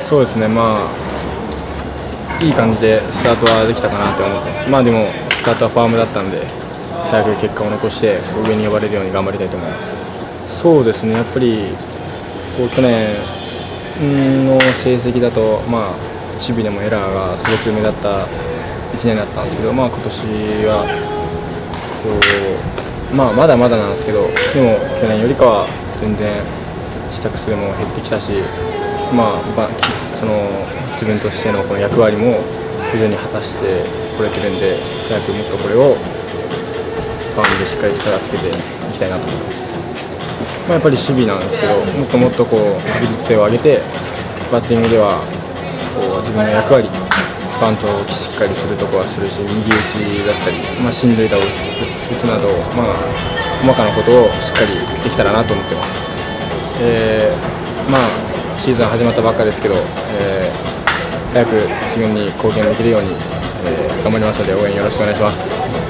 そうですね、いい感じでスタートはできたかなと思ってます。でも、スタートはファームだったんで、早く結果を残して、上に呼ばれるように頑張りたいと思います。そうですね、やっぱり去年の成績だと、守備でもエラーがすごく目立った1年だったんですけど、今年はまだまだなんですけど、でも去年よりかは全然失策数も減ってきたし、自分としてのこの役割も徐々に果たしてこれてるんで、早くもっとこれをファームでしっかり力つけていきたいなと思います。やっぱり守備なんですけど、もっともっと確実性を上げて、バッティングでは自分の役割、バントをしっかりするところはするし、右打ちだったり、進塁打を打つなど、細かなことをしっかりできたらなと思ってます。シーズン始まったばっかですけど、早く自分に貢献できるように、頑張りますので応援よろしくお願いします。